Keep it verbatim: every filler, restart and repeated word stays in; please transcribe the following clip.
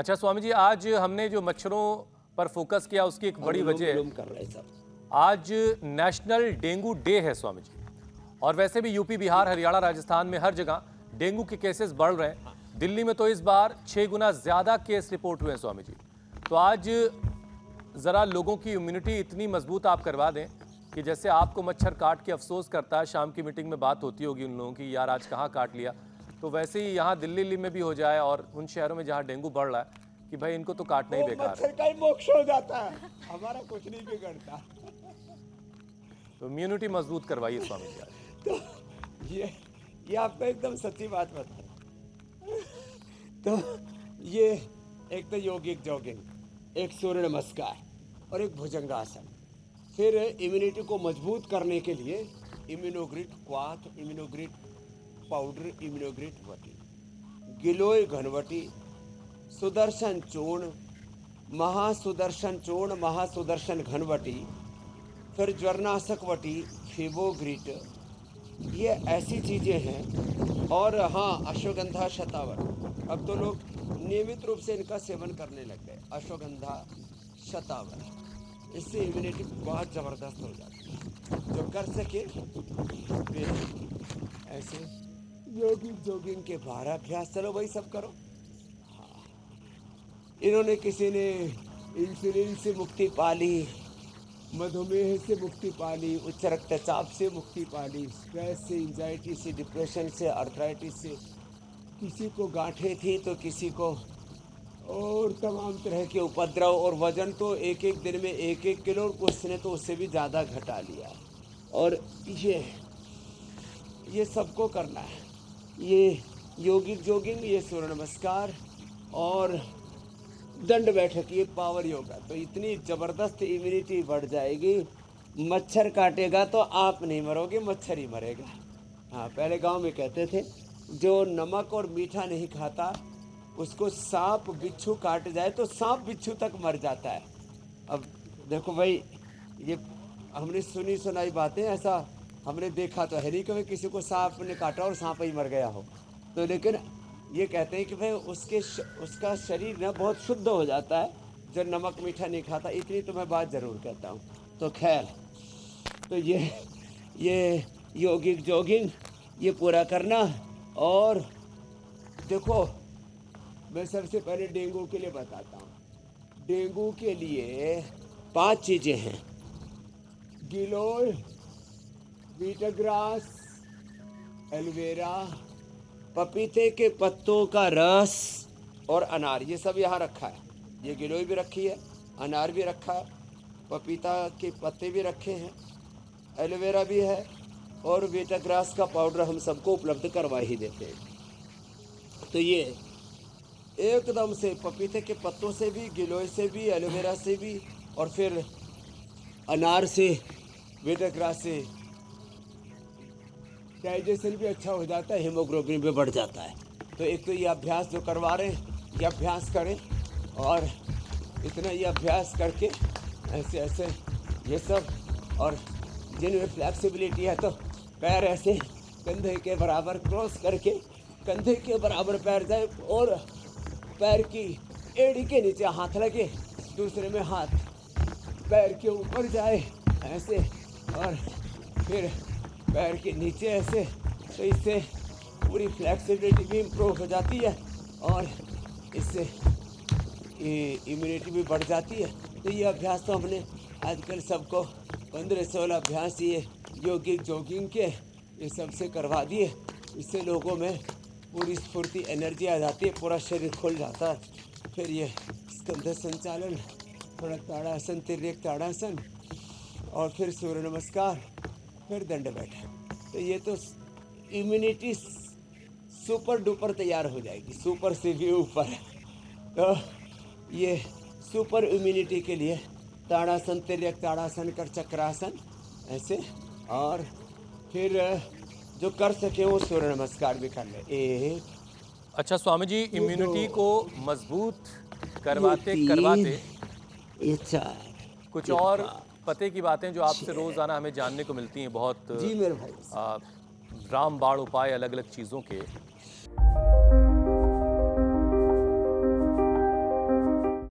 अच्छा स्वामी जी, आज हमने जो मच्छरों पर फोकस किया उसकी एक बड़ी वजह है, कर रहे सब। आज नेशनल डेंगू डे है स्वामी जी। और वैसे भी यूपी, बिहार, हरियाणा, राजस्थान में हर जगह डेंगू के केसेस बढ़ रहे हैं। दिल्ली में तो इस बार छह गुना ज्यादा केस रिपोर्ट हुए हैं स्वामी जी। तो आज जरा लोगों की इम्यूनिटी इतनी मजबूत आप करवा दें कि जैसे आपको मच्छर काट के अफसोस करता है, शाम की मीटिंग में बात होती होगी उन लोगों की, यार आज कहाँ काट लिया, तो वैसे ही यहाँ दिल्ली में भी हो जाए और उन शहरों में जहाँ डेंगू बढ़ रहा है कि भाई इनको तो काटना ही बेकार है। मच्छर का ही मोक्ष हो जाता है, हमारा कुछ नहीं बिगड़ता। तो इम्यूनिटी मजबूत करवाइए स्वामी जी आज। तो ये ये आपको एकदम सच्ची बात बता। तो ये एक तो योगिक जॉगिंग, एक सूर्य नमस्कार और एक भुजंगासन। फिर इम्यूनिटी को मजबूत करने के लिए इम्यूनोग्रिट क्वाथ, इम्यूनोग्रिट पाउडर, इम्यूनोग्रिट वटी, गिलोय घनवटी, सुदर्शन चूर्ण, महासुदर्शन चूर्ण, महासुदर्शन घनवटी, फिर ज्वरनाशक वटी, फेबोग्रिट, ये ऐसी चीज़ें हैं। और हाँ, अश्वगंधा शतावर, अब तो लोग नियमित रूप से इनका सेवन करने लग गए। अश्वगंधा शतावर, इससे इम्यूनिटी बहुत ज़बरदस्त हो जाती है। जो कर सके फिर ऐसे योगिंग जोगिंग के बारह अभ्यास, चलो भाई सब करो। हाँ, इन्होंने किसी ने इंसुलिन से मुक्ति पा ली, मधुमेह से मुक्ति पा ली, उच्च रक्तचाप से मुक्ति पा ली, स्ट्रेस से, एंजाइटी से, डिप्रेशन से, अर्थराइटिस से, किसी को गांठें थी तो किसी को और तमाम तरह के उपद्रव। और वजन तो एक एक दिन में एक एक किलो, कुछ ने तो उससे भी ज़्यादा घटा लिया। और ये ये सबको करना है, ये योगिक जोगिंग, ये सूर्य नमस्कार और दंड बैठक, ये पावर योगा। तो इतनी ज़बरदस्त इम्यूनिटी बढ़ जाएगी। मच्छर काटेगा तो आप नहीं मरोगे, मच्छर ही मरेगा। हाँ, पहले गांव में कहते थे जो नमक और मीठा नहीं खाता उसको सांप बिच्छू काट जाए तो सांप बिच्छू तक मर जाता है। अब देखो भाई, ये हमने सुनी सुनाई बातें, ऐसा हमने देखा तो है नहीं कभी किसी को सांप ने काटा और सांप ही मर गया हो। तो लेकिन ये कहते हैं कि भाई उसके श, उसका शरीर ना बहुत शुद्ध हो जाता है जो नमक मीठा नहीं खाता। इतनी तो मैं बात ज़रूर कहता हूँ। तो खैर, तो ये ये योगिक जोगिंग ये पूरा करना। और देखो, मैं सबसे पहले डेंगू के लिए बताता हूँ। डेंगू के लिए पांच चीज़ें हैं: गिलोय, बीटग्रास, एलोवेरा, पपीते के पत्तों का रस और अनार। ये सब यहाँ रखा है। ये गिलोय भी रखी है, अनार भी रखा है, पपीता के पत्ते भी रखे हैं, एलोवेरा भी है और बीटाग्रास का पाउडर हम सबको उपलब्ध करवा ही देते हैं। तो ये एकदम से पपीते के पत्तों से भी, गिलोय से भी, एलोवेरा से भी और फिर अनार से, बीटाग्रास से डाइजेशन भी अच्छा हो जाता है, हीमोग्लोबिन भी बढ़ जाता है। तो एक तो ये अभ्यास जो करवा रहे हैं, ये अभ्यास करें। और इतना ये अभ्यास करके ऐसे ऐसे ये सब, और जिनमें फ्लैक्सिबिलिटी है तो पैर ऐसे कंधे के बराबर क्रॉस करके कंधे के बराबर पैर जाए और पैर की एड़ी के नीचे हाथ लगे, दूसरे में हाथ पैर के ऊपर जाए ऐसे, और फिर पैर के नीचे ऐसे। तो इससे पूरी फ्लैक्सिबिलिटी भी इम्प्रूव हो जाती है और इससे इम्यूनिटी भी बढ़ जाती है। तो ये अभ्यास तो हमने आजकल सबको पंद्रह सोलह अभ्यास ये योगिक जोगिंग के ये सबसे करवा दिए। इससे लोगों में पूरी स्फूर्ति, एनर्जी आ जाती है, पूरा शरीर खुल जाता है। फिर ये स्कंध संचालन, थोड़ा ताड़ासन, तिर्यक ताड़ासन और फिर सूर्य नमस्कार, फिर दंड बैठक। तो ये तो इम्यूनिटी सुपर डुपर तैयार हो जाएगी, सुपर से भी ऊपर। तो ये सुपर इम्यूनिटी के लिए ताड़ासन, तिर्यक ताड़ासन कर, चक्रासन ऐसे, और फिर जो कर सके वो सूर्य नमस्कार भी कर ले। एक अच्छा स्वामी जी, इम्यूनिटी को मजबूत करवाते करवाते ये चार, कुछ और पते की बातें जो आपसे रोजाना हमें जानने को मिलती हैं, बहुत जी मेरे भाई, आ, रामबाण उपाय अलग अलग चीज़ों के,